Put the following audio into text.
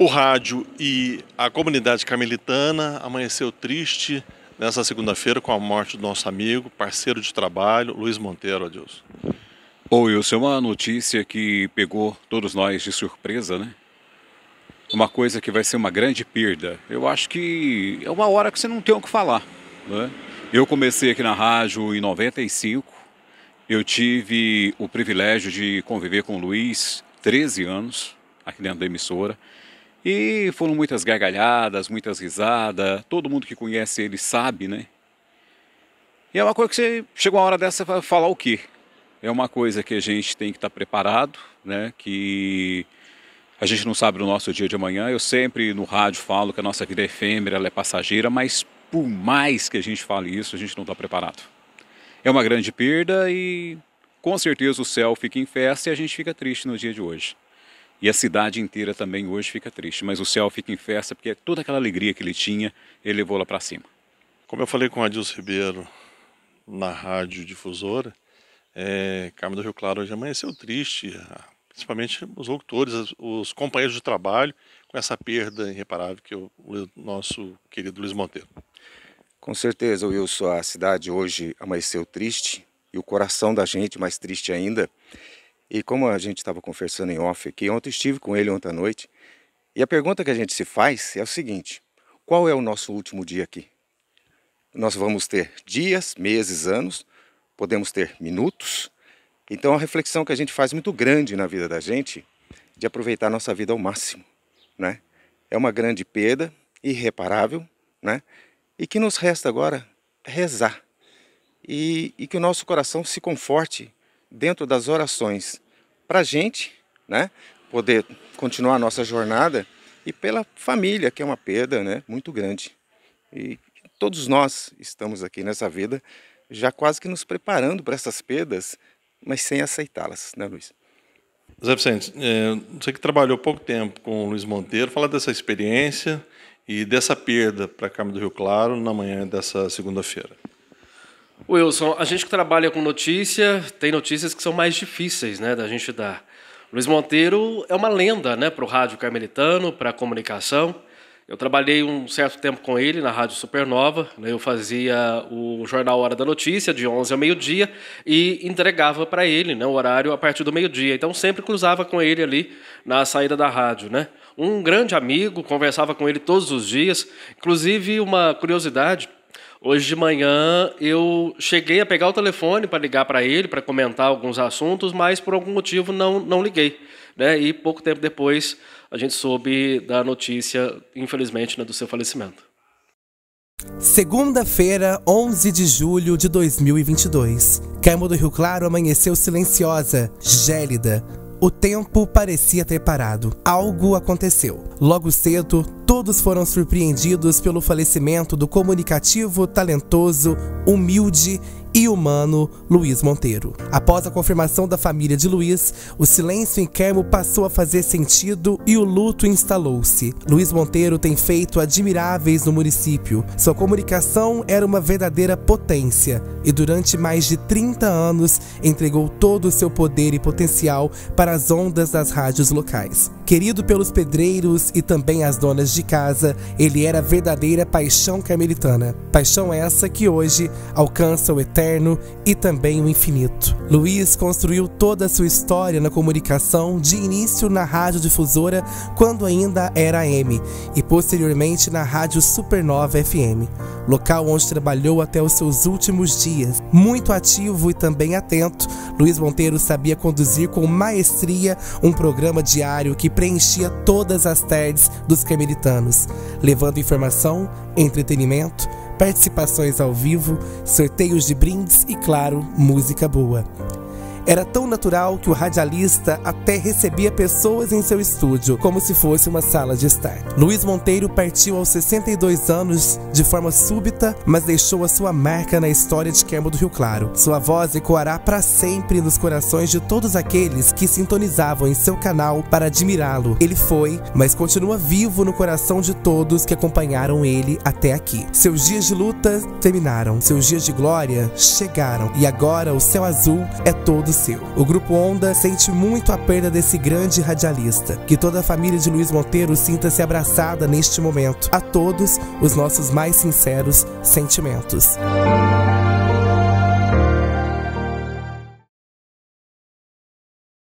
O rádio e a comunidade carmelitana amanheceu triste nessa segunda-feira com a morte do nosso amigo, parceiro de trabalho, Luiz Monteiro, Adilson. Wilson, é uma notícia que pegou todos nós de surpresa, né? Uma coisa que vai ser uma grande perda. Eu acho que é uma hora que você não tem o que falar, né? Eu comecei aqui na rádio em 95, eu tive o privilégio de conviver com o Luiz 13 anos, aqui dentro da emissora. E foram muitas gargalhadas, muitas risadas, todo mundo que conhece ele sabe, né? E é uma coisa que você chegou a hora dessa para falar o quê? É uma coisa que a gente tem que estar preparado, né? Que a gente não sabe do nosso dia de amanhã. Eu sempre no rádio falo que a nossa vida é efêmera, ela é passageira, mas por mais que a gente fale isso, a gente não está preparado. É uma grande perda e com certeza o céu fica em festa e a gente fica triste no dia de hoje. E a cidade inteira também hoje fica triste, mas o céu fica em festa porque toda aquela alegria que ele tinha, ele levou lá para cima. Como eu falei com o Adilson Ribeiro na rádio difusora, Carmo do Rio Claro hoje amanheceu triste, principalmente os locutores, os companheiros de trabalho, com essa perda irreparável que é o nosso querido Luiz Monteiro. Com certeza, Wilson, a cidade hoje amanheceu triste e o coração da gente mais triste ainda. E como a gente estava conversando em off aqui, ontem estive com ele ontem à noite, e a pergunta que a gente se faz é o seguinte: qual é o nosso último dia aqui? Nós vamos ter dias, meses, anos, podemos ter minutos. Então a reflexão que a gente faz muito grande na vida da gente, de aproveitar a nossa vida ao máximo, né? É uma grande perda, irreparável, né? E que nos resta agora rezar, e que o nosso coração se conforte dentro das orações para a gente, né, poder continuar a nossa jornada, e pela família, que é uma perda, né, muito grande. E todos nós estamos aqui nessa vida já quase que nos preparando para essas perdas, mas sem aceitá-las, né, Luiz? Zé Vicente, você que trabalhou pouco tempo com o Luiz Monteiro, fala dessa experiência e dessa perda para Carmo do Rio Claro na manhã dessa segunda-feira. Wilson, a gente que trabalha com notícia, tem notícias que são mais difíceis, né, da gente dar. Luiz Monteiro é uma lenda, né, para o rádio carmelitano, para a comunicação. Eu trabalhei um certo tempo com ele na Rádio Supernova, né, eu fazia o Jornal Hora da Notícia, de 11 ao meio-dia, e entregava para ele, né, o horário a partir do meio-dia. Então sempre cruzava com ele ali na saída da rádio, né? Um grande amigo, conversava com ele todos os dias. Inclusive, uma curiosidade: hoje de manhã eu cheguei a pegar o telefone para ligar para ele, para comentar alguns assuntos, mas por algum motivo não liguei, né? E pouco tempo depois a gente soube da notícia, infelizmente, né, do seu falecimento. Segunda-feira, 11 de julho de 2022. Carmo do Rio Claro amanheceu silenciosa, gélida. O tempo parecia ter parado. Algo aconteceu. Logo cedo, todos foram surpreendidos pelo falecimento do comunicativo, talentoso, humilde e humano Luiz Monteiro. Após a confirmação da família de Luiz, o silêncio em Carmo passou a fazer sentido e o luto instalou-se. Luiz Monteiro tem feito admiráveis no município. Sua comunicação era uma verdadeira potência e durante mais de 30 anos entregou todo o seu poder e potencial para as ondas das rádios locais. Querido pelos pedreiros e também as donas de casa, ele era a verdadeira paixão carmelitana. Paixão essa que hoje alcança o eterno e também o infinito. Luiz construiu toda a sua história na comunicação, de início na rádio difusora, quando ainda era AM, e posteriormente na rádio Supernova FM, local onde trabalhou até os seus últimos dias. Muito ativo e também atento, Luiz Monteiro sabia conduzir com maestria um programa diário que preenchia todas as tardes dos carmelitanos, levando informação, entretenimento, participações ao vivo, sorteios de brindes e, claro, música boa. Era tão natural que o radialista até recebia pessoas em seu estúdio, como se fosse uma sala de estar. Luiz Monteiro partiu aos 62 anos de forma súbita, mas deixou a sua marca na história de Carmo do Rio Claro. Sua voz ecoará para sempre nos corações de todos aqueles que sintonizavam em seu canal para admirá-lo. Ele foi, mas continua vivo no coração de todos que acompanharam ele até aqui. Seus dias de luta terminaram, seus dias de glória chegaram, e agora o céu azul é todo seu. O Grupo Onda sente muito a perda desse grande radialista. Que toda a família de Luiz Monteiro sinta-se abraçada neste momento. A todos, os nossos mais sinceros sentimentos.